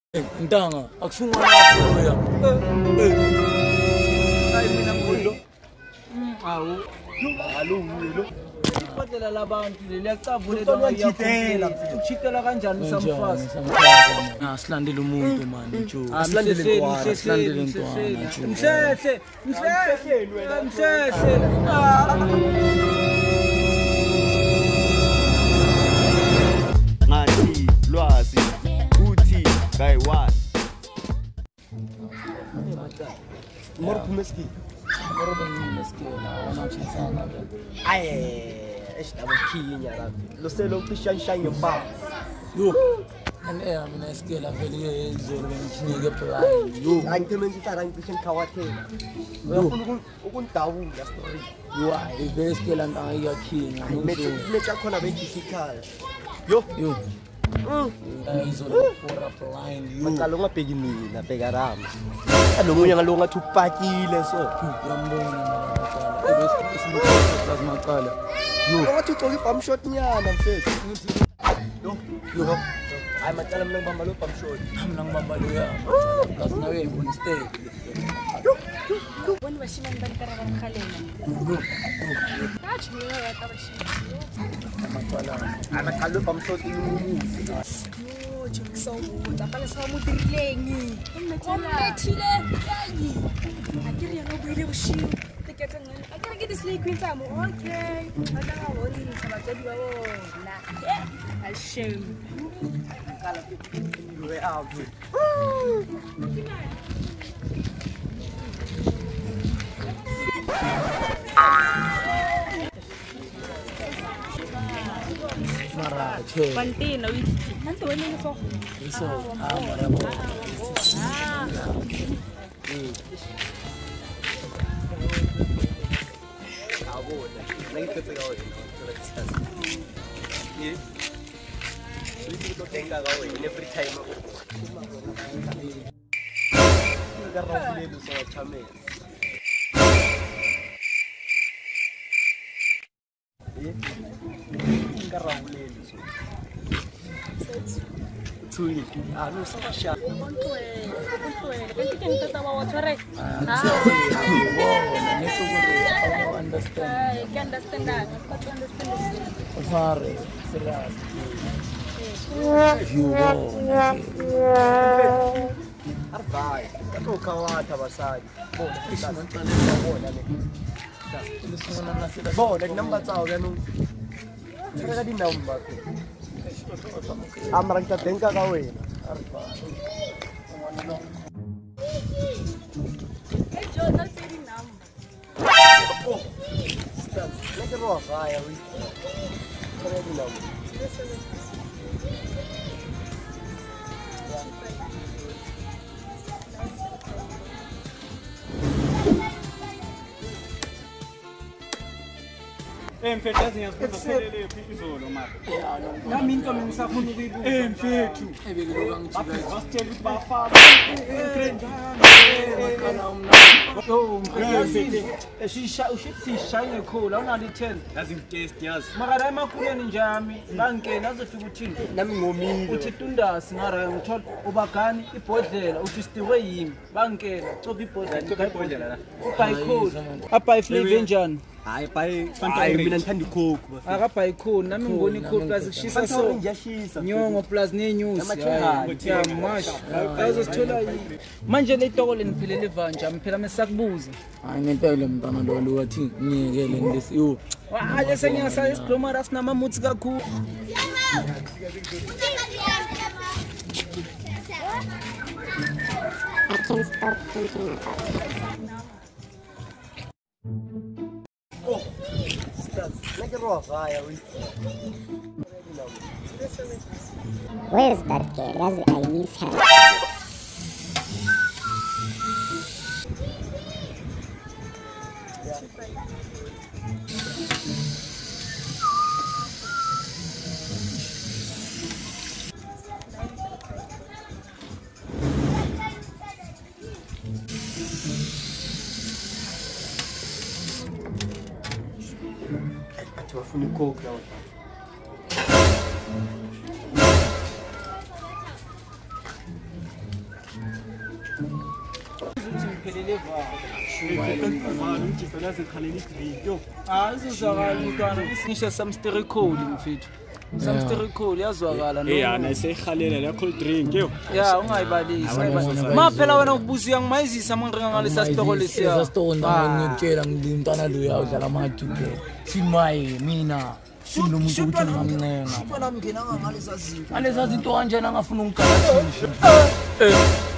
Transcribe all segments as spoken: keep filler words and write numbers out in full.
Ntanga akusungwana lapho ya. Eh. Hayi mina ngikho. Awu. Alungile. Kodwa labantu liyacabula ngiyakhokhela. Uchitela kanjani usamfazi? Ah silandele umuntu manje njo. Asilandele intwana, silandele intwana njo. Mhlehle, mhlehle wena. Mhlehle. Ngathi lwazi uthi ngayiwani Moro kumeski. Moro kumeski na wanachizana. Aye, esitabo khinya lapha. Lo selo pishanshanye mpa. Yo. And eh mina iskela vele izolo ngichinike plan. Yo. Angithenenza itara ngicishe ngikhawathela. Uyafuna ukundawula story. Yo, ivele iskela ntanga iyakhinga. Metse metse khona be-physical. Yo, yo. Mm. Izolo for plan. Yo. Maqala ungabheki mina, bheka rama. Alomunye ngalo ngathi upakile so. Uyambona maqala. Ebese isimbuzo maqala. Yo. Ngathi ugcoka ibham shot nyana mfethu. Yo, yo. Hayi maqala mina ngibamba lo bham shot. Mina ngibamba lo ya. Kasi nawe ngibona stay. Wani bashimani balikara bamkhalela. Kathi mina batabashimani. Maqala. Maqala lo bham shot imuzi. Yo, chikusawubuza phela sawamudirileng. Umethile kanyi. Akiri yana ubuyile bushiyo. Teketsa ngene. Akiri ke dislike kwintamo. Okay. Batanga woni sabatsadi ba bona. Eh, a shame. Kala we out. Mara che. Pantino, nanti wena ni fo. Eso. Ah, mara mo. Ah. Abona. Nangiphethe ka wena. Thola distance. Ye. Uthi utotenga ka wena every time. Ngarafulelo so chamela. Ye. Ngarafulelo so. Tuli. Ah, no sabasha. Kontwele, kontwele. Kanti ke ngitata wa wathore. Ah. Neto gore I understand. I can understand that. But to understand this. Sorry. Serious. You Arfai. Kato kawata basadi. Bona sisana bona le. Bona dinamba tsa o yanong. Tsaka di number. Amara kita tenka ka wena. Hey, Joe, that's the number. Oh. Stop. Let it rock. Ay, we. Tsaka di number. Eh mfethu yazi ngiyazibona phelele phi izolo mara. Nami into ngisafuna ukuyibuza. Eh mfethu. ebekelo kangijika. Basitshela ukuthi bafaka Yo, mfethu. Eshisha ushishanye cool. Awunali ten. yazi ngitest yazi. Makara emakhuleni njami. Bangena azofika uthini? Nami ngomile. Uthi tundasi ngara ngithola ubagani ibhodlela uthi stiwe yimi. Bangena coba ibhodlela. Coba ibhodlela la. Ubay cool. Abay flavor njani? Hayi bayi Hayi mina ngithanda icoke bafana. Akabhayi khona nami ngibona icoke plus kushisa so. Ngiyashisa. Nyongo plus nenyusi. Ya mash. Azosithola yini? Manje le toko leniphelele evanja mphela mesakubuza. Hayi ngempela mntana lo lo wathi ngiyekele ngilesi yo. Hayi sengiyasa isiplomara sinama muthi kakhulu. I can't stop thinking about it. Oh, stop. Make it rough. Ay, we. Where's that girl? Yes, I miss her. Bafuna icoke lawo. Ah, izozwakala umntwana ngisho samstericoli mfethu. Samstericoli yazwakala no. Eh yana seyihalela la cold drink yo. Ya ungayibalisi. Ma phela wena ukubuziya ngimayizisa amanqinga ngalesa sitoko lesiya. Lesa sitoko ngikutshela ngimntwana lo uyawudlala ama-two K. Simaye mina. Silo umuntu ukuthi ngamncenga. Sibona mngena ngalesa zinto. Alesa zinto kanjena angafuna ungigalatisha. Eh.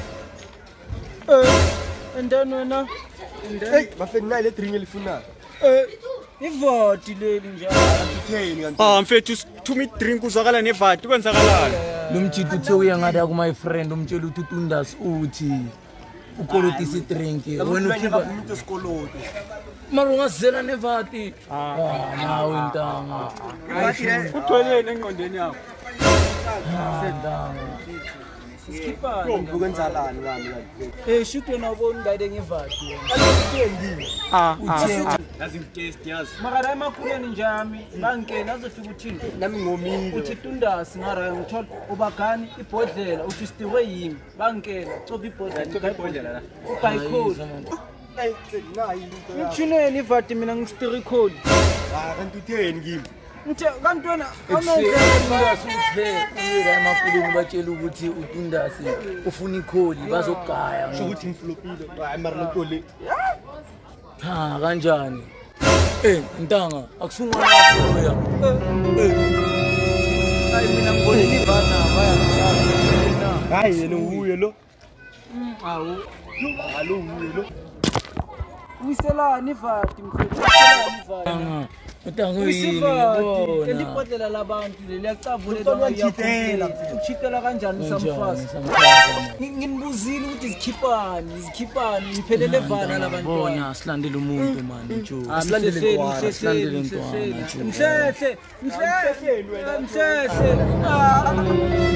Eh. Endani wena? Hey, bafeni nayi le drink elifunayo. Eh. Ivoti leli njalo. Utheni kanti? Ah mfethu thuma idrink uzwakala nevati kwenzakalani? Lo mjito uthe uya ngathi akuma friend umtshela ukuthi uTundas uthi ukolotisa idrink wena ukhipha umuntu esikoloto. mara ungazela nevati. Ah nawe ntanga. Uthweleni engqondweni yakho. Ntanga. Skipper. Ukwenzakalani lami kanti? Eh shoot wena ubona ngade ngivati. Ah ah. Yazi ngitest yazi. Mara emakhuleni njami bangena azofika uthini? Nami ngomile. Uthi Tundas ngara ngithola ubagani ibhodlela uthi stiwe yimi bangena coba ibhodlela Coba ibhodlela la. ubhayikho Hey, nayi into yakho. ngithineni ivati mina ngistiricoli Ah, kanti utheni kimi? ngithe kanti wena Tundas uthe uyela emakhuleni batshela ukuthi uTundas ufuna ikholi bazogaya. Sho ukuthi ngiflopile. Hayi mara lento le. Ha kanjani? Eh ntanga akusungwana loya. Eh. hayi mina ngibona ivana baya ngishaya Hayi yena uye lo. awu Alo uye lo. uyiselani ivati mfethu uyiselani ivati Ntanga utanga yini Isivati bona? elibhodlela labantu leli yacavulela Uthona wachithela, mfethu. uchithela kanjani samfazi nginibuzile ukuthi zikhiphani zikhiphani ngiphelele vana labantwana Bona silandele umuntu man njo. Asilandele ntwana, silandele ntwana njo. mhlehle mhlehle mhlehle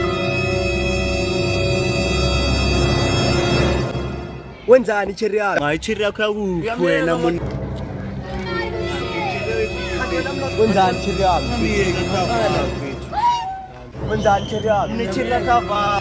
Wenzani cherry yakho? Hayi cherry yakho yakuphi wena mun. Wenzani cherry yakho? Wenzani cherry yakho? Ni cherry yakho.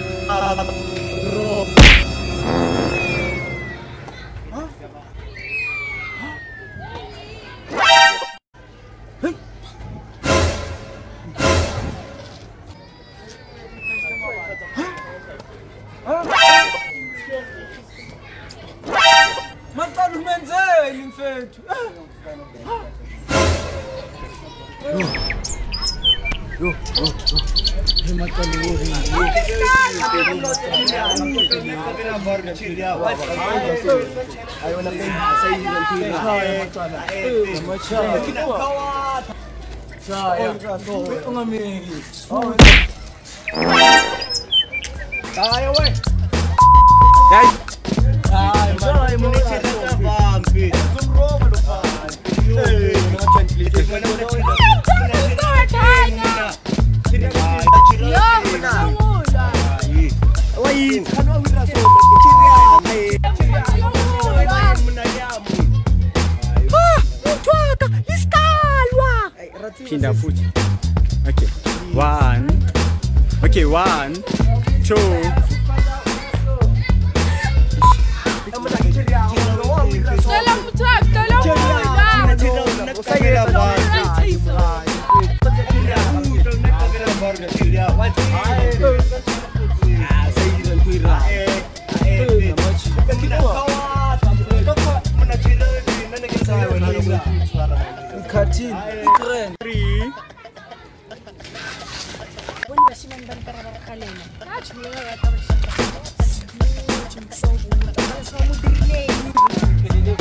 maqala umenzeli mfethu Yo yo yo. Emakalo wori. Ayo na pay sayi Saya. Ungamiki. Ayo we. Guys, Hayi Hayi mun cherry yakho bambi. Kumroba lo fa. Eh, ngakhantlise. Wayini khana wira so cherry yakho. Uthwaka isikalwa. pinda futhi. Okay. One. Okay, one, two. Cela uthwaka, cela uthwaka. Usayela bani? Ikhathini itrend Three. Bona bashimani bantara barakhalela. Athi mina ngatabashaka. Ngizowubuza bale samudirileni. phelele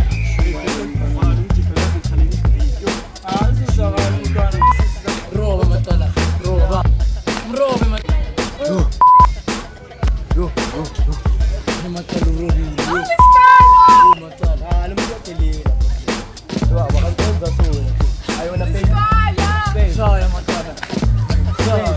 azizakala umntwana roba matala. Roba. Roba matala. Yo. Yo. Emakalo wori. Isikalwa. Matala. Ah, lo muntu odelela. Wa bakwenza so. Ayo na pay. Isikalwa. Saya matala. Saya.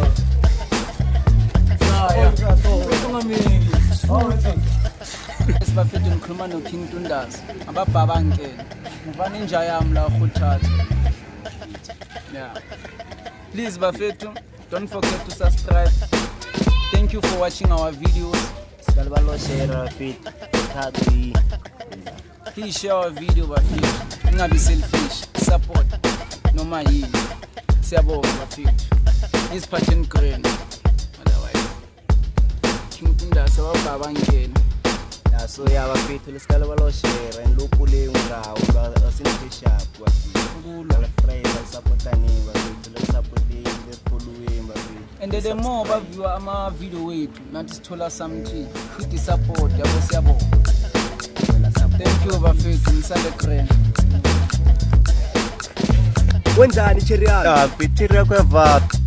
Saya. Ungamiki. esibafethu ngikhuluma noKing Tundas ababhaba ngene ngivana inja yami la khuthatha yeah please bafethu don't forget to subscribe thank you for watching our videos. baloshera fit thathi please share our video bafethu ingabi selfish support noma yini siyabonga bafethu isiphatheni grand otherwise kinkinda sawababa ngena so ya bafethu lesikala baloshera enlopule ngawo asinfisha kwa la friend supportani bafethu le supporting le following bafethu and the more baview ama video wethu nathi sithola something futhi support yabo siyabonga. Thank you bafethu nisale grand wenzani cheriana ah pitira kwa vat